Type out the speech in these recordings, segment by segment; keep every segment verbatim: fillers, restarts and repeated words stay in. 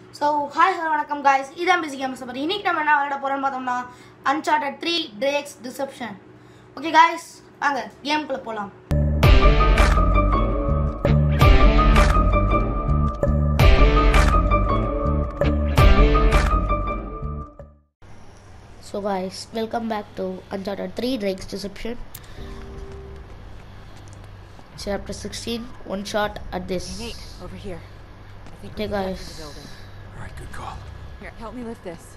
So, hi, hello, welcome guys. This is Busy Games. Today, we will play Uncharted three Drake's Deception. Okay, guys, let's game play. So, guys, welcome back to Uncharted three Drake's Deception. Chapter sixteen. One shot at this. Hey, Nate, over here. I think hey, guys. The building. All right, good call. Here, help me lift this.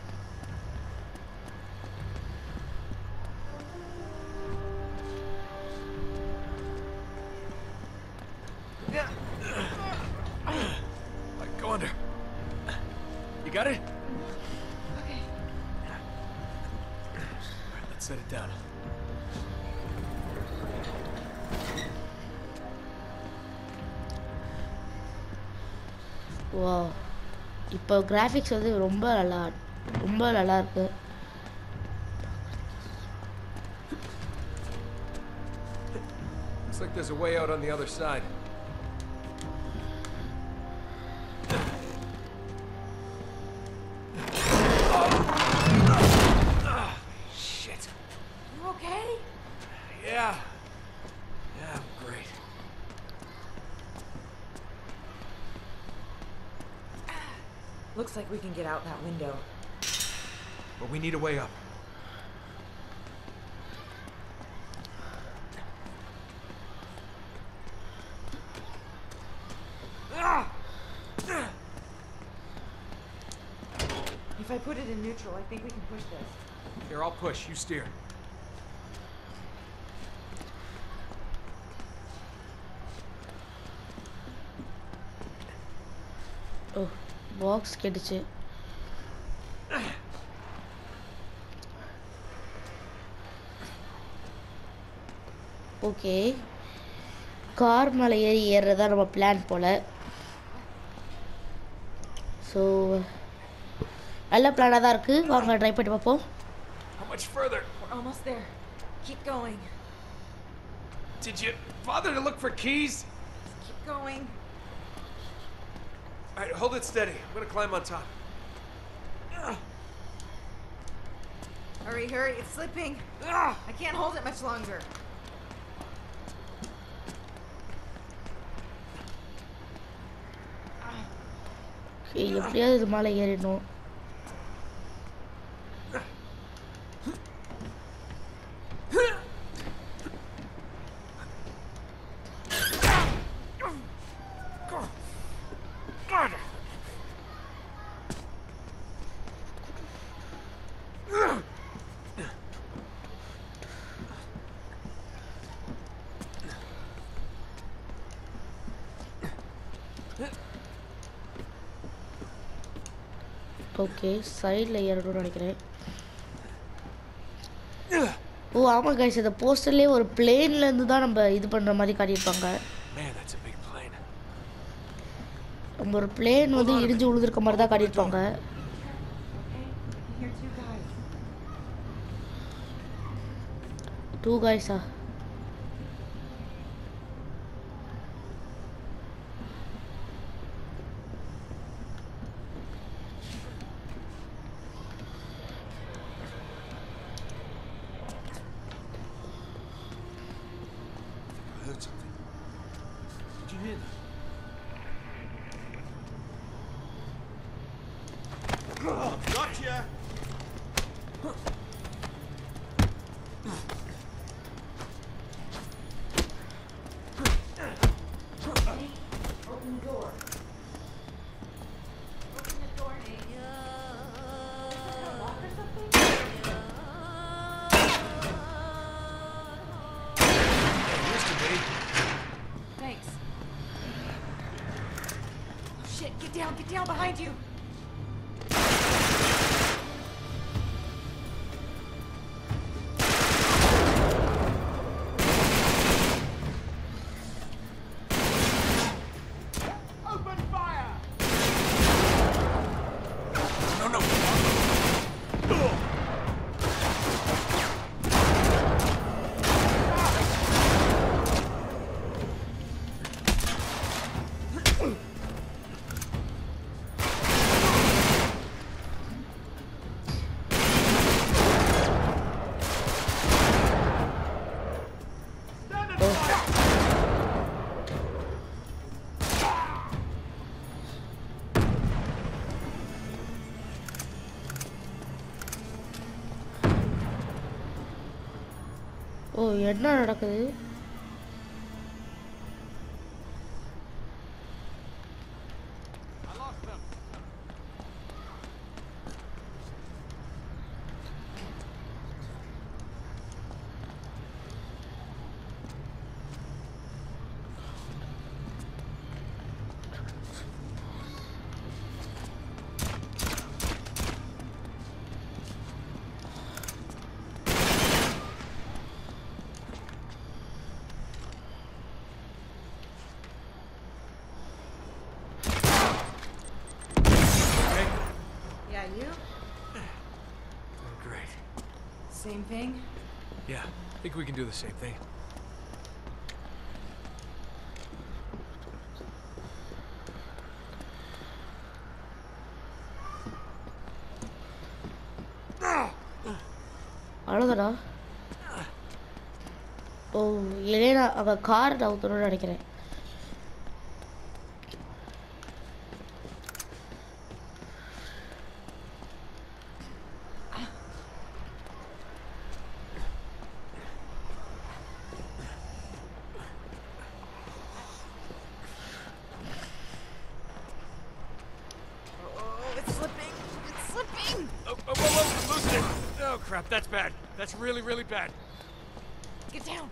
Like, go under. You got it? Okay. All right, let's set it down. Wow. இப்போ graphics வந்து ரொம்ப நல்லா ரொம்ப நல்லா இருக்கு. Looks like there's a way out on the other side. Oh, shit. You okay? Yeah. Yeah, I'm great. Looks like we can get out that window. But we need a way up. If I put it in neutral, I think we can push this. Here, I'll push. You steer. Oh, box கிடைச்சு. Okay. Car மேலே ஏறி ஏறுறதா நம்ம plan போல. So நல்ல பிளானாக தான் இருக்கு. வாங்க try பண்ணி பார்ப்போம். How much further? We're almost there. Keep going. Did you bother to look for keys? Just keep going. All right, hold it steady. I'm gonna climb on top. Hurry, hurry, it's slipping. I can't hold it much longer. Okay, எப்படியாவது இது மேலே ஏறிடணும். Okay, சைடில் ஏறணும்னு நினைக்கிறேன். ஓ ஆமாம் guys, இந்த போஸ்டர்லேயே ஒரு பிளேன்லேருந்து தான் நம்ம இது பண்ணுற மாதிரி காட்டியிருப்பாங்க. நம்ம ஒரு பிளேன் வந்து இடிஞ்சு விழுந்திருக்க மாதிரி தான் காட்டியிருப்பாங்க. டூ காய்ஸா? Gotcha! Open the door. Open the door, Nate. Is it a lock or something? It used to be. Thanks. Oh shit, get down, get down behind you. Oh என்ன நடக்குது? Yeah, you? Doing great. Same thing? Yeah, I think we can do the same thing. அவ்வளோதானா? ஓ இல்லைனா அவள் car நவுத்தணும்னு நினைக்கிறேன். Oh, it's slipping! It's slipping! Oh, oh, whoa, whoa, I'm losing it! Oh, crap, that's bad. That's really, really bad. Get down!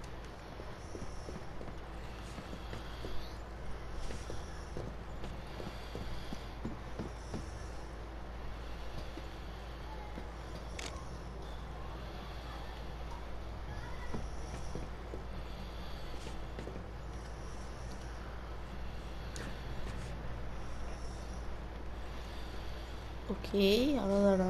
Okay அவ்வளோதானா?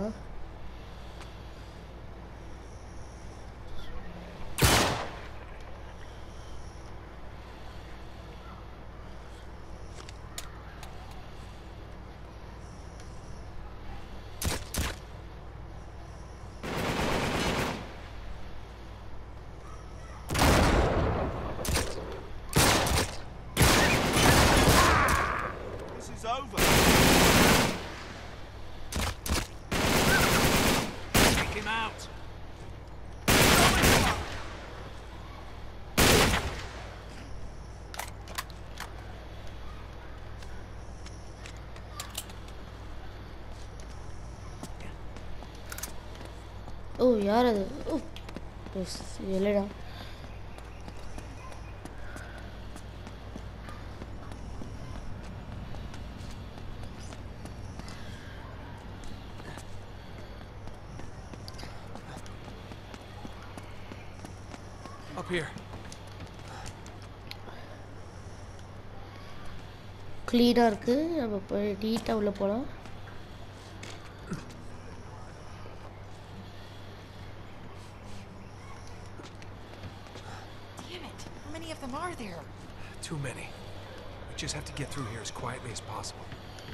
This is over. Take him out! Oh யார் அது? Oh yes இல்லைடா. Up here. க்ளீனாக இருக்குது. நம்ம போய் நீட்டாக உள்ளே போகலாம். Damn it! How many of them are there? Too many. We just have to get through here as quietly as possible.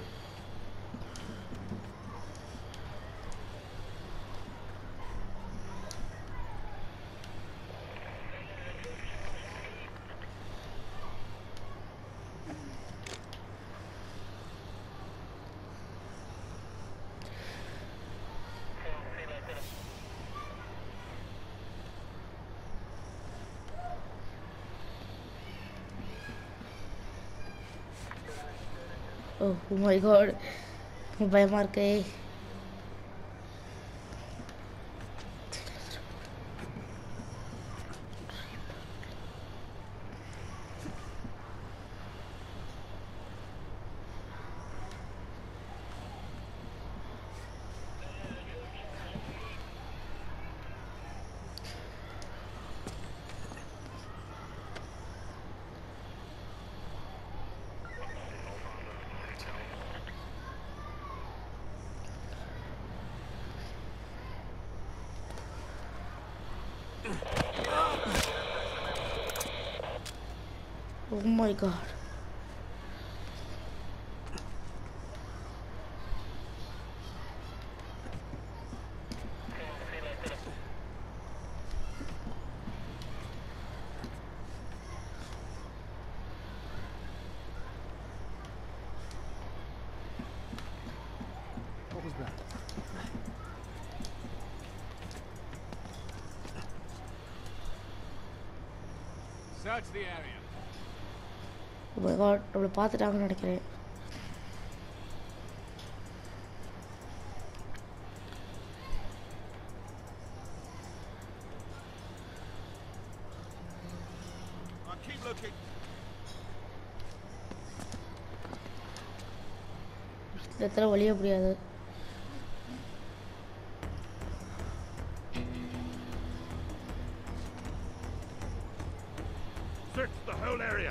Oh my god பயமாக இருக்கே. Oh my god. What was that? Search the area. Oh my god, நம்மள பார்த்துட்டாங்கன்னு நினைக்கிறேன். I'll keep looking. இந்த இடத்துல வழிய முடியாது. Search the whole area.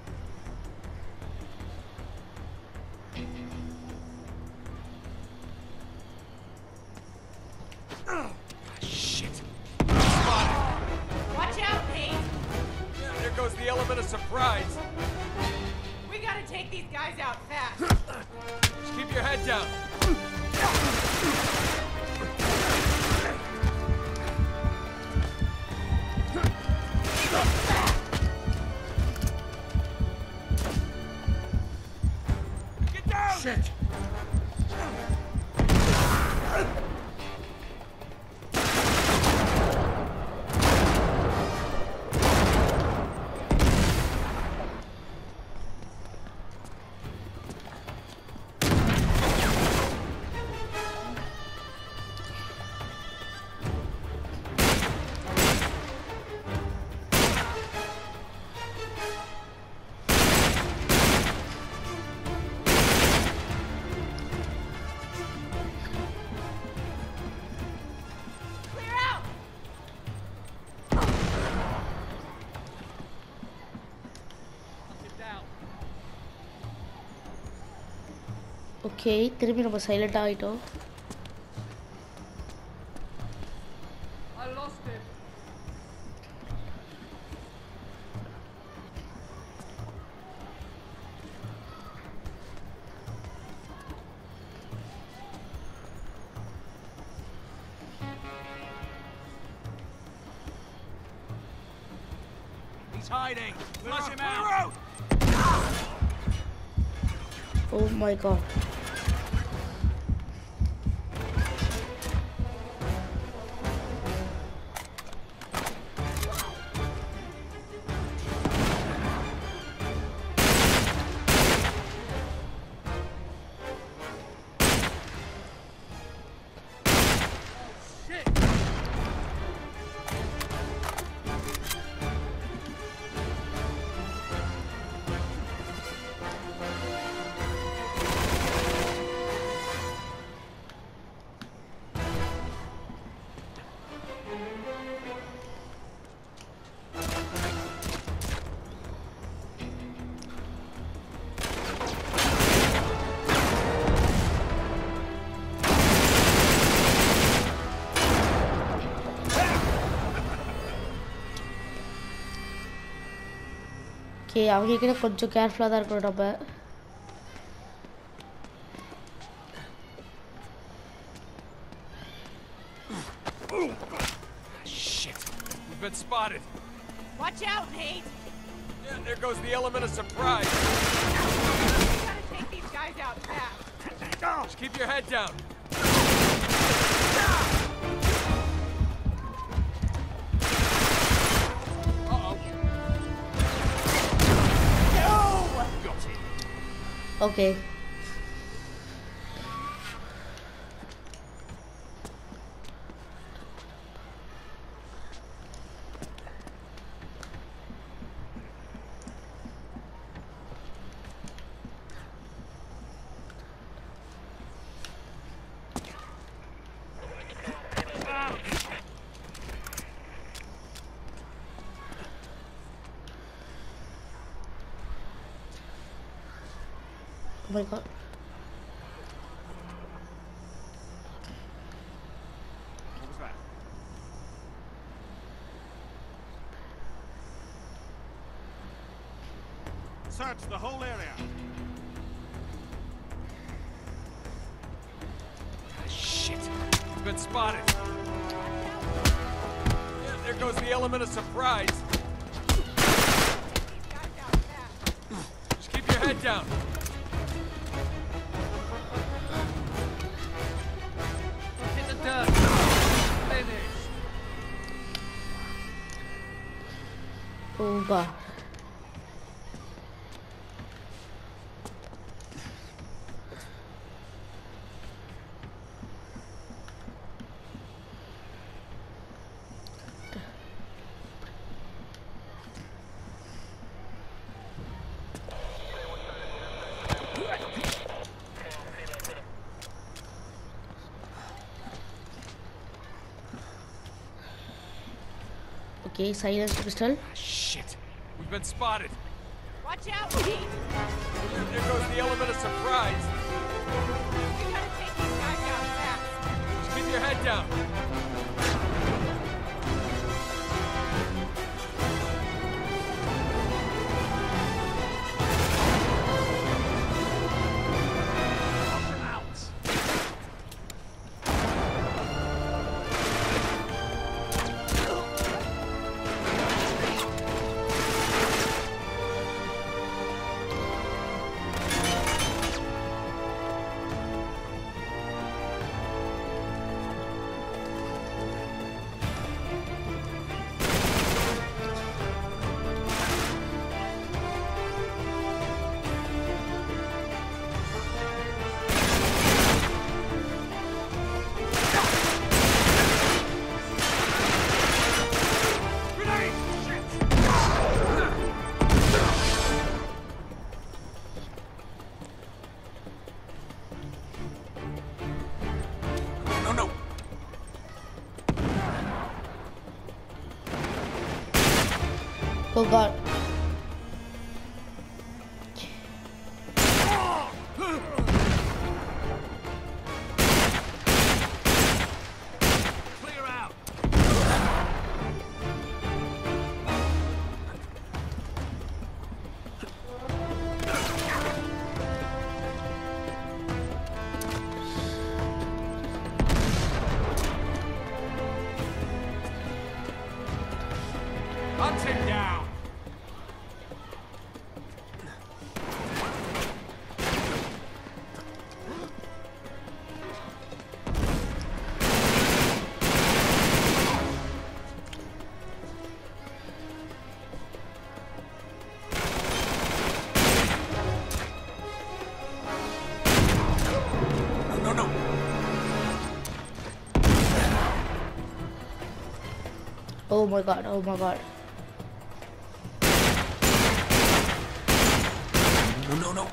Oh, shit. Spotted. Watch out, Pete! Yeah, there goes the element of surprise. We gotta take these guys out fast. Just keep your head down. Get down! Shit! Clear out! Get down. Okay, திரும்பி நம்ம சைலண்டா ஆயிட்டோம். I lost it. He's hiding. Flush him out. Oh my god. Okay, அவங்க கிட்ட கொஞ்சம் கேர்ஃபுல்லாக தான் இருக்கணும் நம்ம. Shit. We've been spotted. Watch out, Nate! Yeah, there goes the element of surprise. We gotta take these guys out fast. Just keep your head down. Uh-oh. Got it. Okay, oh my god. What was that? Search the whole area. Shit. We've been spotted. Yeah, there goes the element of surprise. These guys out fast. Just keep your head down. Hit the dirt. Finished. Oh god. Okay, silence crystal. Ah, shit. We've been spotted. Watch out, Pete! There goes the element of surprise. We gotta take these guys out fast. Just keep your head down. Oh god. Clear out. Hunt him down. No, no, no. Oh my god, oh my god. No, no, no.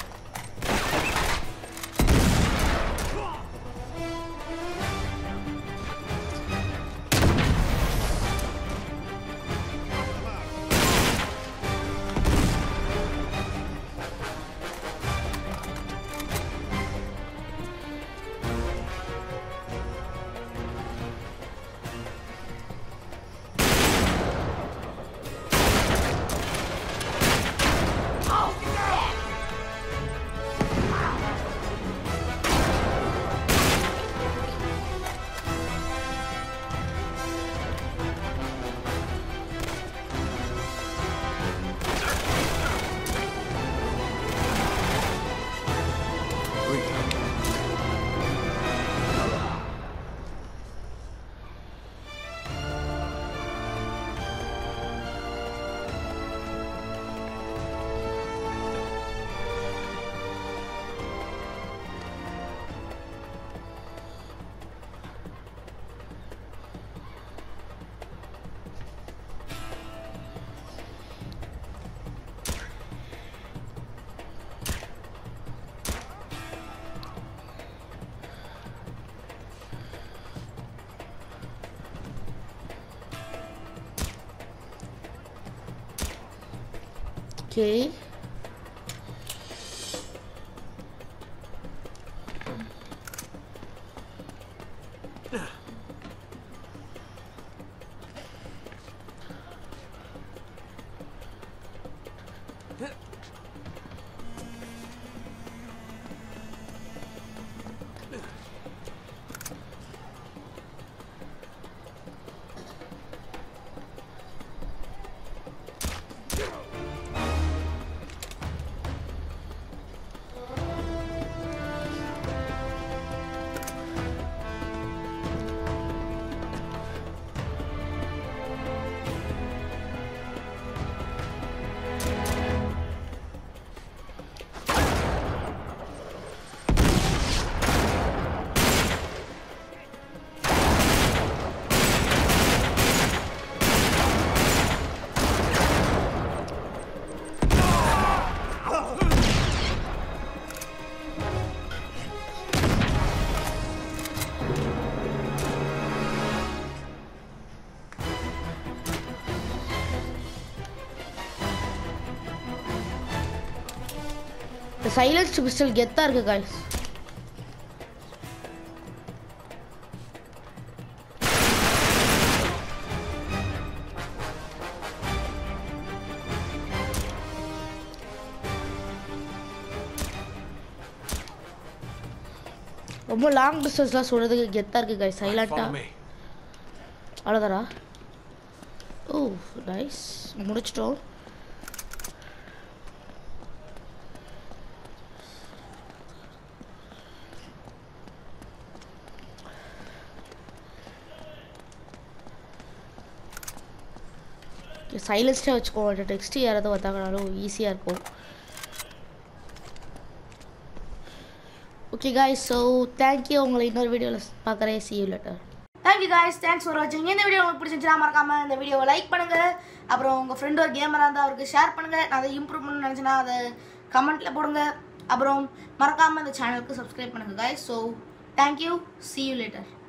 Okay. Silenced pistol கெத்தாக இருக்குது guys. ரொம்ப long டிஸ்டன்ஸ்லாம் சொல்கிறதுக்கு கெத்தாக இருக்குது guys. சைலண்ட்டாக அவ்வளோதாரா. ஓ nice, முடிச்சிட்டோம். சைலன்ஸ்டாக வச்சுக்கோ, text யாராவது பார்த்தாங்கனாலும் ஈஸியாக இருக்கும். Okay guys, so thank you. உங்களை இன்னொரு வீடியோவில் பார்க்குறேன். see you later. Thank you guys, thanks for வாட்சிங். இந்த வீடியோ உங்களுக்கு பிடிச்சிருந்துச்சுன்னா மறக்காமல் இந்த வீடியோவை லைக் பண்ணுங்கள். அப்புறம் உங்கள் ஃப்ரெண்டு ஒரு கேமராக இருந்தால் அவருக்கு ஷேர் பண்ணுங்கள். நான் அதை இம்ப்ரூவ் பண்ணணும்னு நினச்சின்னா அதை கமெண்ட்டில் போடுங்க. அப்புறம் மறக்காமல் இந்த சேனலுக்கு சப்ஸ்கிரைப் பண்ணுங்கள் guys. So thank you, see you later.